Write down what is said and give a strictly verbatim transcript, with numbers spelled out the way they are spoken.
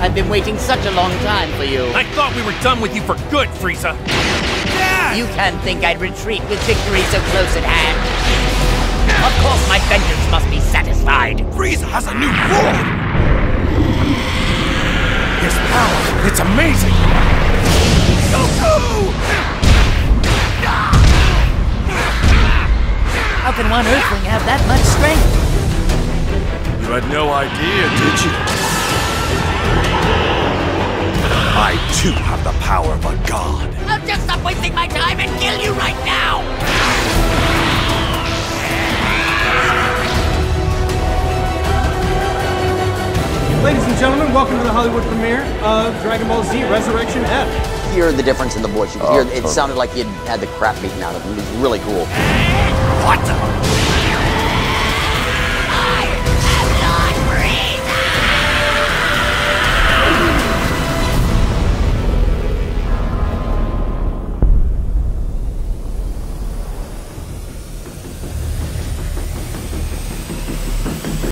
I've been waiting such a long time for you. I thought we were done with you for good, Frieza. You can't think I'd retreat with victory so close at hand. Of course my vengeance must be satisfied. Frieza has a new form! His power, it's amazing! Goku! How can one Earthling have that much strength? You had no idea, did you? I too have the power of a god. I'll just stop wasting my time and kill you right now! Ladies and gentlemen, welcome to the Hollywood premiere of Dragon Ball Z Resurrection F. Hear the difference in the voice. You could Oh, hear, it totally. sounded like he had had the crap beaten out of him. It was really cool. What?